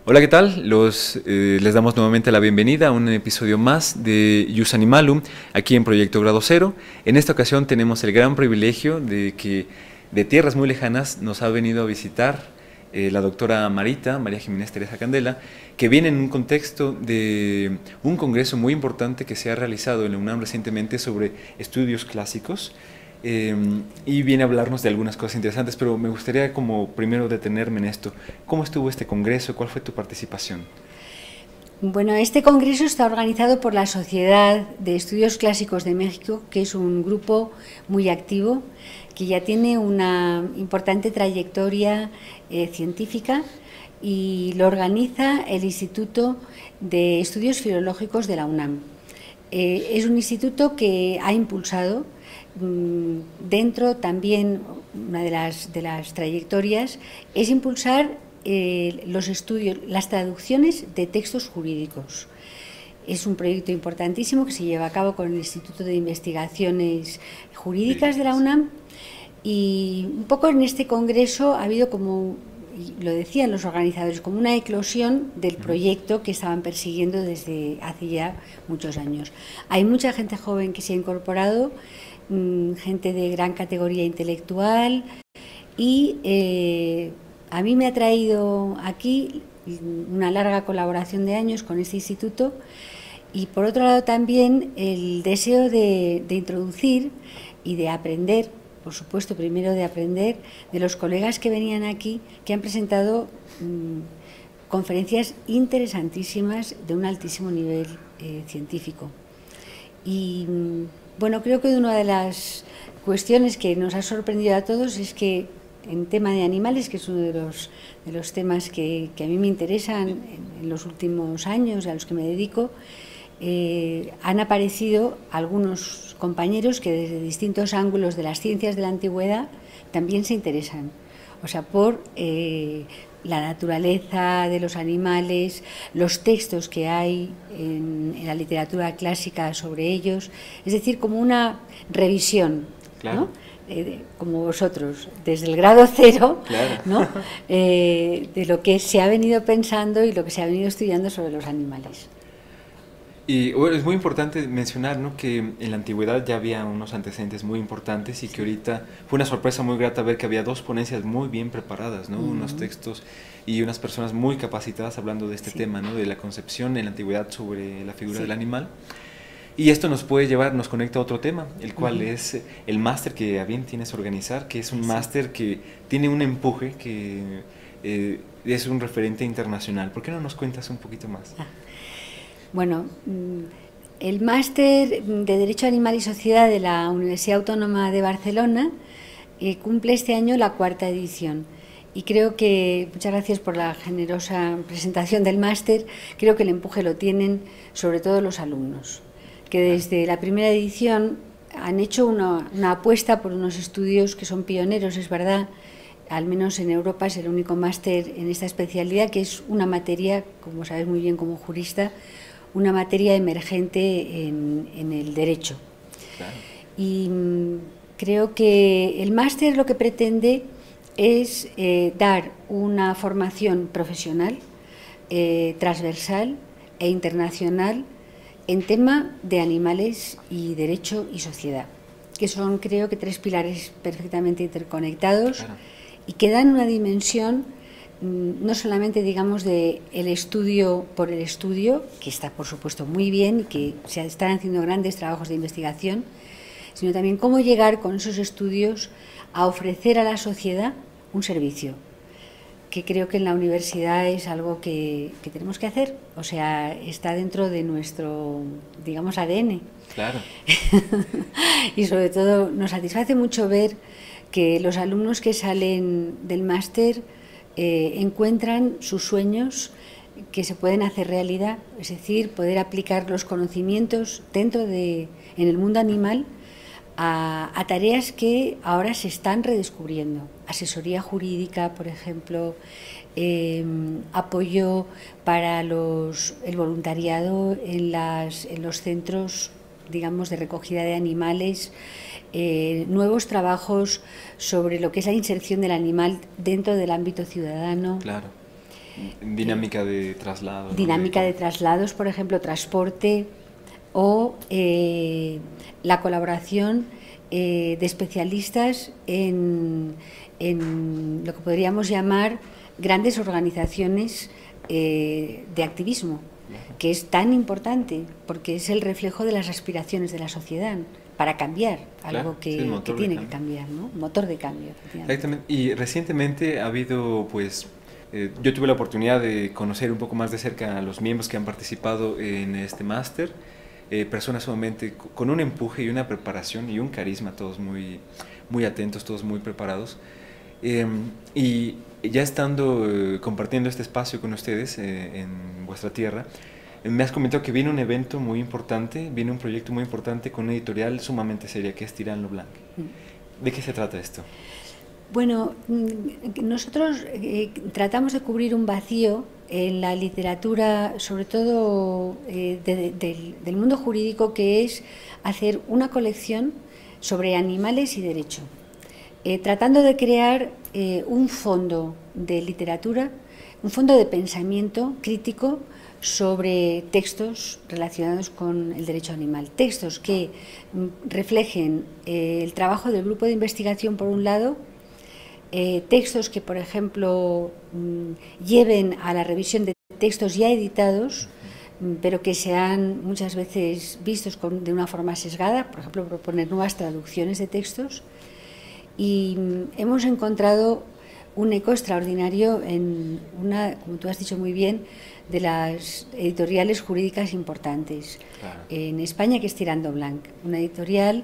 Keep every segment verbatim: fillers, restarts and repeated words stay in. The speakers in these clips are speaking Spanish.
Hola, ¿qué tal? Los, eh, les damos nuevamente la bienvenida a un episodio más de Ius Animalum, aquí en Proyecto Grado Cero. En esta ocasión tenemos el gran privilegio de que de tierras muy lejanas nos ha venido a visitar eh, la doctora Marita, María Jiménez Teresa Candela, que viene en un contexto de un congreso muy importante que se ha realizado en la UNAM recientemente sobre estudios clásicos. Eh, y viene a hablarnos de algunas cosas interesantes, pero me gustaría como primero detenerme en esto. ¿Cómo estuvo este congreso? ¿Cuál fue tu participación? Bueno, este congreso está organizado por la Sociedad de Estudios Clásicos de México, que es un grupo muy activo, que ya tiene una importante trayectoria eh, científica, y lo organiza el Instituto de Estudios Filológicos de la UNAM. Eh, es un instituto que ha impulsado dentro también, una de las, de las trayectorias es impulsar eh, los estudios, las traducciones de textos jurídicos. Es un proyecto importantísimo que se lleva a cabo con el Instituto de Investigaciones Jurídicas de la UNAM, y un poco en este congreso ha habido, como lo decían los organizadores, como una eclosión del proyecto que estaban persiguiendo desde hace ya muchos años. Hay mucha gente joven que se ha incorporado, gente de gran categoría intelectual, y eh, a mí me ha traído aquí una larga colaboración de años con este instituto, y por otro lado también el deseo de, de introducir y de aprender, por supuesto primero de aprender de los colegas que venían aquí, que han presentado mmm, conferencias interesantísimas de un altísimo nivel eh, científico. Y bueno, creo que una de las cuestiones que nos ha sorprendido a todos es que en tema de animales, que es uno de los, de los temas que, que a mí me interesan en, en los últimos años, a los que me dedico, eh, han aparecido algunos compañeros que desde distintos ángulos de las ciencias de la antigüedad también se interesan. O sea, por eh, la naturaleza de los animales, los textos que hay en, en la literatura clásica sobre ellos, es decir, como una revisión, claro, ¿no? eh, como vosotros, desde el grado cero, claro, ¿no? eh, de lo que se ha venido pensando y lo que se ha venido estudiando sobre los animales. Y bueno, es muy importante mencionar, ¿no?, que en la antigüedad ya había unos antecedentes muy importantes y que ahorita fue una sorpresa muy grata ver que había dos ponencias muy bien preparadas, ¿no? Uh-huh. Unos textos y unas personas muy capacitadas hablando de este sí. tema, ¿no?, de la concepción en la antigüedad sobre la figura sí. del animal. Y esto nos puede llevar, nos conecta a otro tema, el cual uh-huh. es el máster que a bien tienes organizar, que es un sí. máster que tiene un empuje, que eh, es un referente internacional. ¿Por qué no nos cuentas un poquito más? Ah. Bueno, el máster de Derecho Animal y Sociedad de la Universidad Autónoma de Barcelona eh, cumple este año la cuarta edición, y creo que, muchas gracias por la generosa presentación del máster, creo que el empuje lo tienen sobre todo los alumnos, que desde la primera edición han hecho una, una apuesta por unos estudios que son pioneros, es verdad. Al menos en Europa es el único máster en esta especialidad, que es una materia, como sabes muy bien como jurista, una materia emergente en, en el derecho. Claro. Y mmm, creo que el máster lo que pretende es eh, dar una formación profesional, eh, transversal e internacional en tema de animales y derecho y sociedad, que son, creo que, tres pilares perfectamente interconectados. Claro. Y que dan una dimensión no solamente, digamos, de el estudio por el estudio, que está por supuesto muy bien y que se están haciendo grandes trabajos de investigación, sino también cómo llegar con esos estudios a ofrecer a la sociedad un servicio, que creo que en la universidad es algo que, que tenemos que hacer, o sea, está dentro de nuestro, digamos, A D N. Claro. Y sobre todo nos satisface mucho ver que los alumnos que salen del máster eh, encuentran sus sueños que se pueden hacer realidad, es decir, poder aplicar los conocimientos dentro de, en el mundo animal a, a tareas que ahora se están redescubriendo. Asesoría jurídica, por ejemplo, eh, apoyo para los, el voluntariado en, las, en los centros, digamos, de recogida de animales, eh, nuevos trabajos sobre lo que es la inserción del animal dentro del ámbito ciudadano. Claro. Dinámica de traslado. Dinámica de traslados, por ejemplo, transporte o eh, la colaboración eh, de especialistas en, en lo que podríamos llamar grandes organizaciones eh, de activismo, que es tan importante porque es el reflejo de las aspiraciones de la sociedad para cambiar algo claro, que, sí, que tiene que cambiar, ¿no? Motor de cambio. Exactamente. Y recientemente ha habido, pues, eh, yo tuve la oportunidad de conocer un poco más de cerca a los miembros que han participado en este máster, eh, personas sumamente con un empuje y una preparación y un carisma, todos muy, muy atentos, todos muy preparados. Eh, y ya estando eh, compartiendo este espacio con ustedes eh, en vuestra tierra, me has comentado que viene un evento muy importante, viene un proyecto muy importante con una editorial sumamente seria, que es Tirant lo Blanc. ¿De qué se trata esto? Bueno, nosotros eh, tratamos de cubrir un vacío en la literatura, sobre todo eh, de, de, del, del mundo jurídico, que es hacer una colección sobre animales y derecho, eh, tratando de crear eh, un fondo de literatura, un fondo de pensamiento crítico sobre textos relacionados con el derecho animal, textos que reflejen eh, el trabajo del grupo de investigación por un lado, eh, textos que por ejemplo mm, lleven a la revisión de textos ya editados, mm, pero que sean muchas veces vistos con, de una forma sesgada, por ejemplo proponer nuevas traducciones de textos, y mm, hemos encontrado un eco extraordinario en una, como tú has dicho muy bien, de las editoriales jurídicas importantes. Claro. En España, que es Tirant lo Blanc, una editorial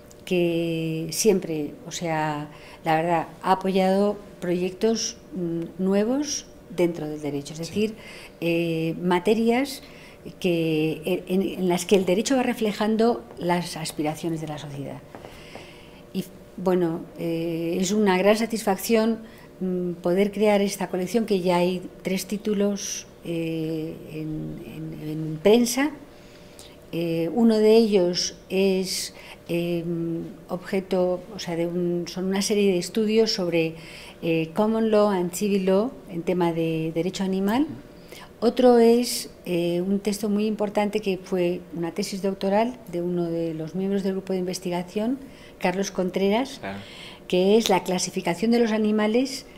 que siempre, o sea, la verdad, ha apoyado proyectos mm, nuevos dentro del derecho, es decir, sí. eh, materias que, en, en las que el derecho va reflejando las aspiraciones de la sociedad. Y bueno, eh, es una gran satisfacción mm, poder crear esta colección, que ya hay tres títulos Eh, en, en, en prensa. Eh, uno de ellos es eh, objeto, o sea, de un, son una serie de estudios sobre eh, common law and civil law en tema de derecho animal. Otro es eh, un texto muy importante que fue una tesis doctoral de uno de los miembros del grupo de investigación, Carlos Contreras, claro. que es la clasificación de los animales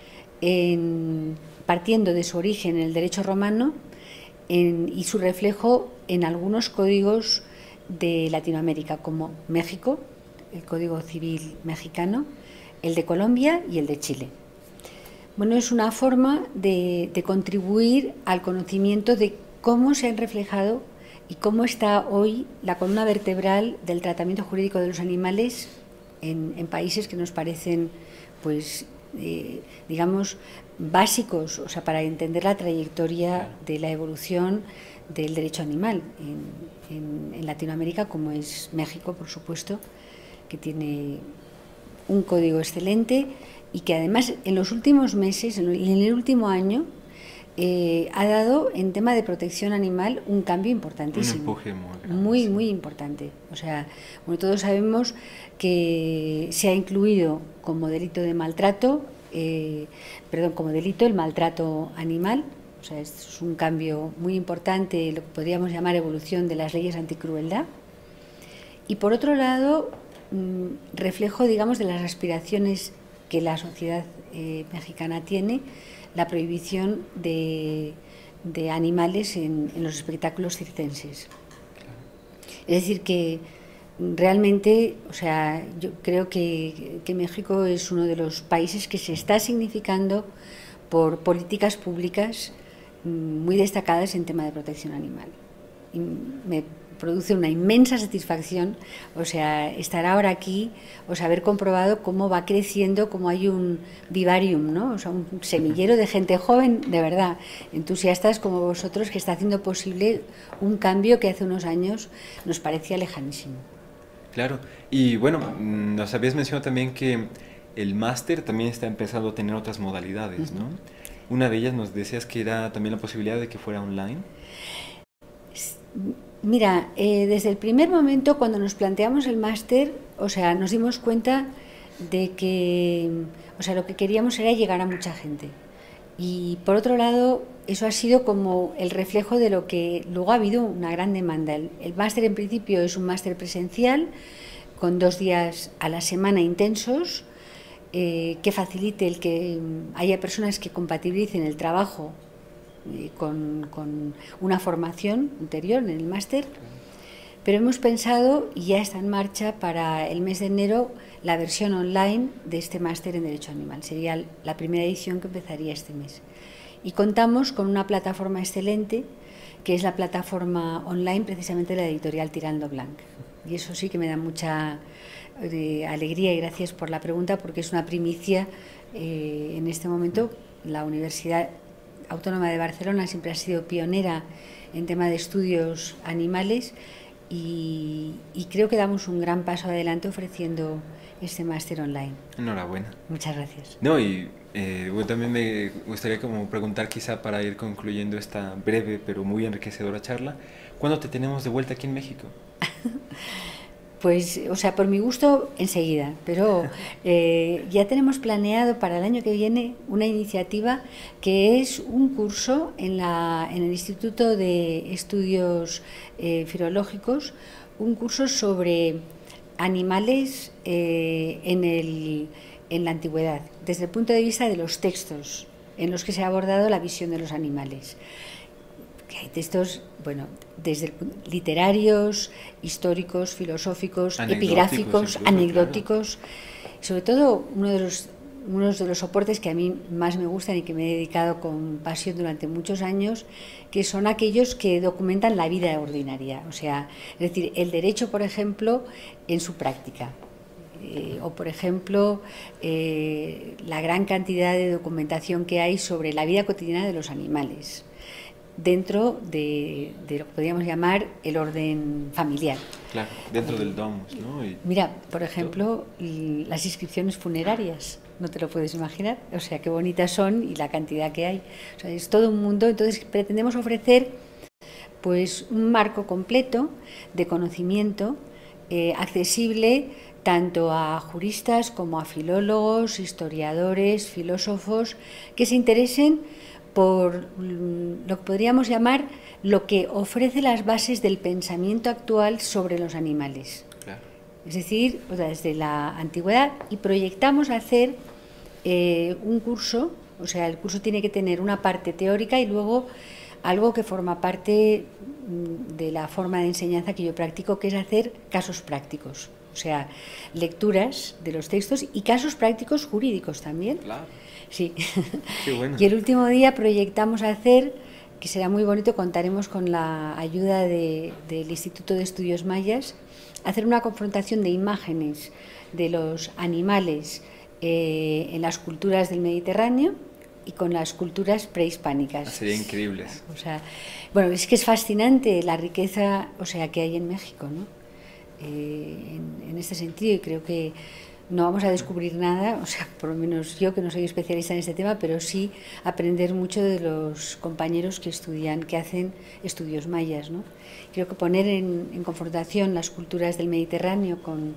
en partiendo de su origen en el derecho romano en, y su reflejo en algunos códigos de Latinoamérica, como México, el Código Civil mexicano, el de Colombia y el de Chile. Bueno, es una forma de, de contribuir al conocimiento de cómo se han reflejado y cómo está hoy la columna vertebral del tratamiento jurídico de los animales en, en países que nos parecen, pues, eh, digamos, básicos, o sea, para entender la trayectoria de la evolución del derecho animal en, en, en Latinoamérica, como es México, por supuesto, que tiene un código excelente y que además en los últimos meses, en el último año, eh, ha dado en tema de protección animal un cambio importantísimo. Un empuje muy grande. Muy, sí. muy importante. O sea, bueno, todos sabemos que se ha incluido como delito de maltrato, eh, perdón, como delito el maltrato animal. O sea, es un cambio muy importante, lo que podríamos llamar evolución de las leyes anticrueldad. Y por otro lado, mmm, reflejo, digamos, de las aspiraciones que la sociedad eh, mexicana tiene, la prohibición de, de animales en, en los espectáculos circenses. Es decir, que realmente, o sea, yo creo que, que México es uno de los países que se está significando por políticas públicas muy destacadas en tema de protección animal. Y me produce una inmensa satisfacción, o sea, estar ahora aquí, o sea, haber comprobado cómo va creciendo, cómo hay un vivarium, ¿no? O sea, un semillero de gente joven, de verdad, entusiastas como vosotros, que está haciendo posible un cambio que hace unos años nos parecía lejanísimo. Claro, y bueno, nos habías mencionado también que el máster también está empezando a tener otras modalidades, ¿no? Uh-huh. Una de ellas nos decías que era también la posibilidad de que fuera online. Mira, eh, desde el primer momento cuando nos planteamos el máster, o sea, nos dimos cuenta de que, o sea, lo que queríamos era llegar a mucha gente. Y por otro lado, eso ha sido como el reflejo de lo que luego ha habido una gran demanda. El, el máster en principio es un máster presencial con dos días a la semana intensos, eh, que facilite el que haya personas que compatibilicen el trabajo eh, con, con una formación anterior en el máster. Pero hemos pensado, y ya está en marcha, para el mes de enero, la versión online de este máster en Derecho Animal. Sería la primera edición que empezaría este mes. Y contamos con una plataforma excelente, que es la plataforma online precisamente de la editorial Tirando Blanc. Y eso sí que me da mucha eh, alegría, y gracias por la pregunta, porque es una primicia eh, en este momento. La Universidad Autónoma de Barcelona siempre ha sido pionera en tema de estudios animales, Y, y creo que damos un gran paso adelante ofreciendo este máster online. Enhorabuena. Muchas gracias. No, y eh, bueno, también me gustaría como preguntar, quizá para ir concluyendo esta breve pero muy enriquecedora charla, ¿cuándo te tenemos de vuelta aquí en México? Pues, o sea, por mi gusto, enseguida, pero eh, ya tenemos planeado para el año que viene una iniciativa que es un curso en, la, en el Instituto de Estudios eh, Filológicos, un curso sobre animales eh, en, el, en la antigüedad, desde el punto de vista de los textos en los que se ha abordado la visión de los animales. Que hay textos, bueno, desde literarios, históricos, filosóficos, epigráficos, incluso, anecdóticos. Claro. Sobre todo, uno de los uno de los soportes que a mí más me gustan y que me he dedicado con pasión durante muchos años, que son aquellos que documentan la vida ordinaria. O sea, es decir, el derecho, por ejemplo, en su práctica. Eh, o, por ejemplo, eh, la gran cantidad de documentación que hay sobre la vida cotidiana de los animales, dentro de, de lo que podríamos llamar el orden familiar. Claro, dentro del domus, ¿no? Y mira, por ejemplo, las inscripciones funerarias, no te lo puedes imaginar, o sea, qué bonitas son y la cantidad que hay. O sea, es todo un mundo, entonces pretendemos ofrecer pues un marco completo de conocimiento eh, accesible tanto a juristas como a filólogos, historiadores, filósofos, que se interesen por lo que podríamos llamar lo que ofrece las bases del pensamiento actual sobre los animales. Claro. Es decir, desde la antigüedad, y proyectamos hacer eh, un curso, o sea, el curso tiene que tener una parte teórica y luego algo que forma parte de la forma de enseñanza que yo practico, que es hacer casos prácticos, o sea, lecturas de los textos y casos prácticos jurídicos también. Claro. Sí. Qué bueno. Y el último día proyectamos hacer, que será muy bonito, contaremos con la ayuda de, del Instituto de Estudios Mayas, hacer una confrontación de imágenes de los animales eh, en las culturas del Mediterráneo y con las culturas prehispánicas. Sería increíble. O sea, bueno, es que es fascinante la riqueza, o sea, que hay en México, ¿no? Eh, en, en este sentido, y creo que no vamos a descubrir nada, o sea, por lo menos yo que no soy especialista en este tema, pero sí aprender mucho de los compañeros que estudian, que hacen estudios mayas, ¿no? Creo que poner en, en confrontación las culturas del Mediterráneo con,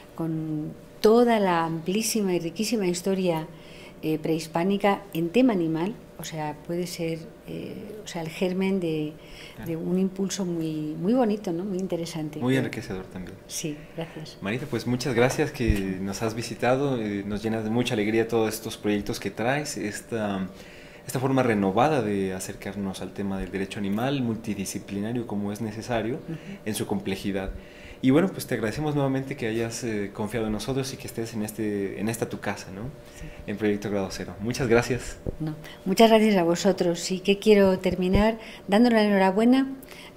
con toda la amplísima y riquísima historia eh, prehispánica en tema animal, o sea, puede ser eh, o sea, el germen de, de un impulso muy, muy bonito, ¿no? Muy interesante. Muy enriquecedor también. Sí, gracias. Marita, pues muchas gracias que nos has visitado, eh, nos llenas de mucha alegría todos estos proyectos que traes, esta, esta forma renovada de acercarnos al tema del derecho animal, multidisciplinario como es necesario, uh-huh. en su complejidad. Y bueno, pues te agradecemos nuevamente que hayas eh, confiado en nosotros y que estés en, este, en esta tu casa, ¿no? Sí. En Proyecto Grado Cero. Muchas gracias. No, muchas gracias a vosotros. Y que quiero terminar dándole la enhorabuena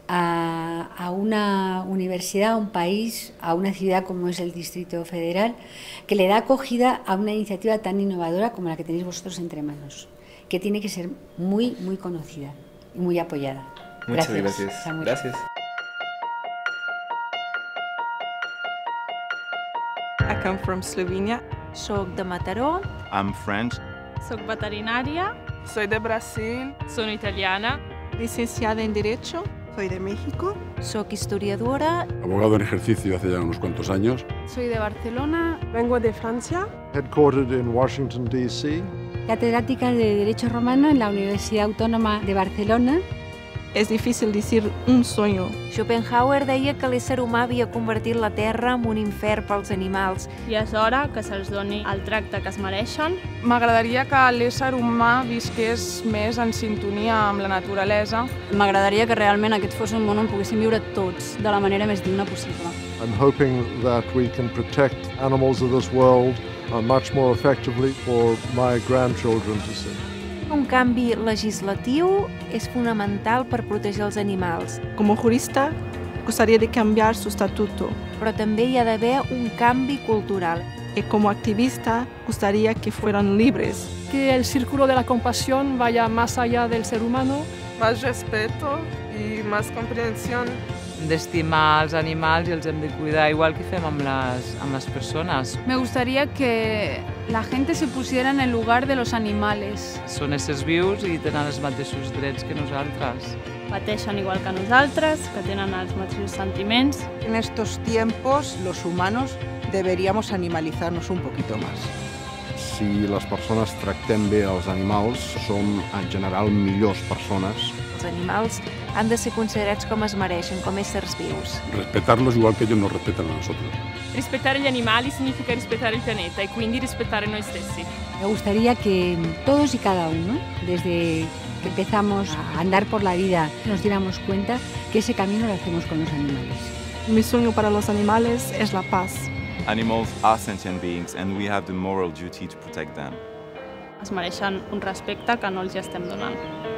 a, a una universidad, a un país, a una ciudad como es el Distrito Federal, que le da acogida a una iniciativa tan innovadora como la que tenéis vosotros entre manos, que tiene que ser muy, muy conocida y muy apoyada. Muchas gracias. Gracias. gracias. I come from Slovenia. Soc de Mataró. I'm French. Soc veterinària. Soy de Brasil. Sono italiana. Licenciada en Derecho. Soy de México. Soc historiadora. Abogado en ejercicio hace ya unos cuantos años. Soy de Barcelona. Vengo de Francia. Headquartered in Washington, D C. catedrática de Derecho Romano en la Universidad Autónoma de Barcelona. Es difícil decir un sueño. Schopenhauer deia que l'ésser humà havia convertit la Terra en un infern pels animals. I és hora que se'ls doni el tracte que es mereixen. M'agradaria que l'ésser humà visqués més en sintonia amb la naturalesa. M'agradaria que realment aquest fos un món on poguéssim viure tots de la manera més digna possible. I'm hoping that we can protect animals of this world uh, much more effectively for my grandchildren to see. Un canvi legislatiu és fonamental per protegir els animals, Como jurista, gustaría de cambiar su estatuto. però també hi ha d'haver un canvi cultural. Y como activista, gustaría que fueran libres. Que el círculo de la compasión vaya más allá del ser humano. Más respeto y más comprensión. D'estimar els animals i els hem de cuidar, igual que fem amb les, amb les persones. Me gustaría que la gente se pusiera en el lugar de los animales. Són éssers vius i tenen els mateixos drets que nosaltres. Pateixen igual que nosaltres, que tenen els mateixos sentiments. En estos tiempos, los humanos deberíamos animalizarnos un poquito más. Si les persones tractem bé els animals, som en general millors persones. Els animals han de ser considerats com es mereixen, com éssers vius. Respetarlos igual que ellos nos respetan a nosotros. Rispettare gli animali significa rispettare il pianeta e quindi rispettare noi stessi. Me gustaría que todos y cada uno, desde que empezamos a andar por la vida, nos diéramos cuenta que ese camino lo hacemos con los animales. Mi sueño para los animales es la paz. Animals are sentient beings and we have the moral duty to protect them. Es mereixen un respecte que no els hi estem donant.